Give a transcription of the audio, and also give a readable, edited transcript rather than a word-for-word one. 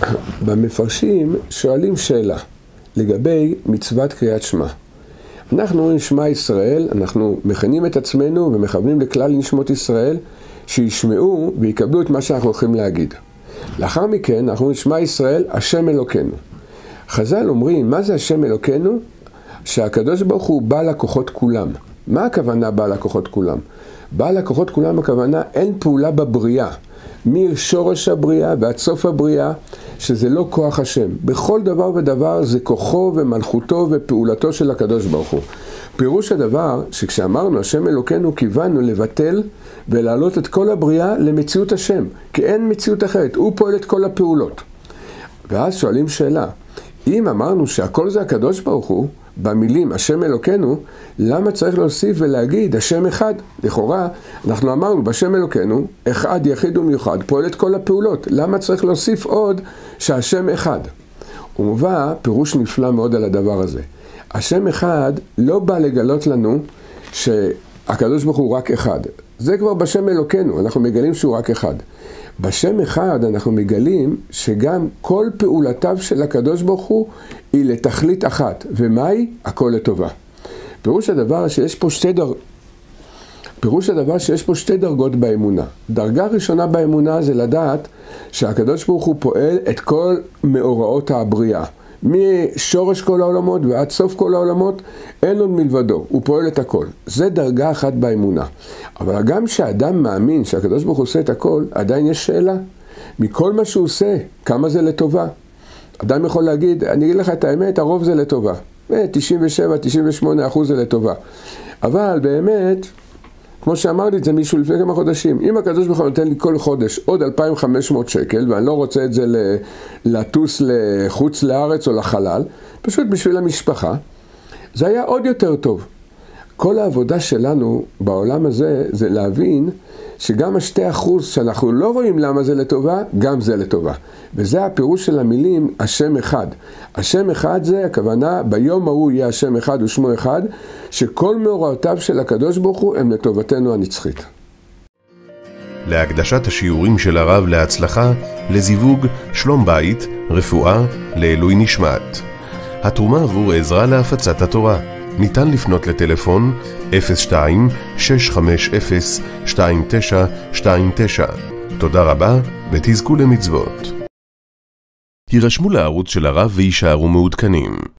במפרשים שואלים שאלה לגבי מצוות קריאת שמע. אנחנו אומרים שמע ישראל, אנחנו מכנים את עצמנו ומכוונים לכלל נשמות ישראל שישמעו ויקבלו את מה שאנחנו הולכים להגיד. לאחר מכן אנחנו אומרים שמע ישראל, השם אלוקינו. חז"ל אומרים, מה זה השם אלוקינו? שהקדוש ברוך הוא בעל הכוחות כולם. מה הכוונה בעל הכוחות כולם? בעל הכוחות כולם הכוונה אין פעולה בבריאה. משורש הבריאה ועד סוף הבריאה, שזה לא כוח השם. בכל דבר ודבר זה כוחו ומלכותו ופעולתו של הקדוש ברוך הוא. פירוש הדבר שכשאמרנו השם אלוקינו כיוונו לבטל ולהעלות את כל הבריאה למציאות השם. כי אין מציאות אחרת, הוא פועל את כל הפעולות. ואז שואלים שאלה, אם אמרנו שהכל זה הקדוש ברוך הוא, במילים השם אלוקינו, למה צריך להוסיף ולהגיד השם אחד? לכאורה, אנחנו אמרנו בשם אלוקינו, אחד יחיד ומיוחד, פועל את כל הפעולות. למה צריך להוסיף עוד שהשם אחד? ומובא פירוש נפלא מאוד על הדבר הזה. השם אחד לא בא לגלות לנו שהקדוש ברוך הוא רק אחד. זה כבר בשם אלוקינו, אנחנו מגלים שהוא רק אחד. בשם אחד אנחנו מגלים שגם כל פעולתיו של הקדוש ברוך הוא היא לתכלית אחת. ומהי? הכל לטובה. פירוש הדבר שיש פה שתי דרגות באמונה. דרגה ראשונה באמונה זה לדעת שהקדוש ברוך הוא פועל את כל מאורעות הבריאה. משורש כל העולמות ועד סוף כל העולמות, אין עוד מלבדו, הוא פועל את הכל. זה דרגה אחת באמונה. אבל גם שהאדם מאמין שהקדוש ברוך הוא עושה את הכל, עדיין יש שאלה. מכל מה שהוא עושה, כמה זה לטובה? אדם יכול להגיד, אני אגיד לך את האמת, הרוב זה לטובה. 97-98% זה לטובה. אבל באמת, כמו שאמרתי את זה מישהו לפני כמה חודשים, אם הקדוש ברוך הוא נותן לי כל חודש עוד 2,500 שקל, ואני לא רוצה את זה לטוס לחוץ לארץ או לחלל, פשוט בשביל המשפחה, זה היה עוד יותר טוב. כל העבודה שלנו בעולם הזה זה להבין שגם ה2% שאנחנו לא רואים למה זה לטובה, גם זה לטובה. וזה הפירוש של המילים השם אחד. השם אחד זה הכוונה, ביום ההוא יהיה השם אחד ושמו אחד, שכל מאורעותיו של הקדוש ברוך הוא הם לטובתנו הנצחית. להקדשת השיעורים של הרב להצלחה, לזיווג, שלום בית, רפואה, לעילוי נשמת. התרומה עבור עזרה להפצת התורה. ניתן לפנות לטלפון 02-650-2929. תודה רבה ותזכו למצוות. הירשמו לערוץ של הרב וישארו מעודכנים.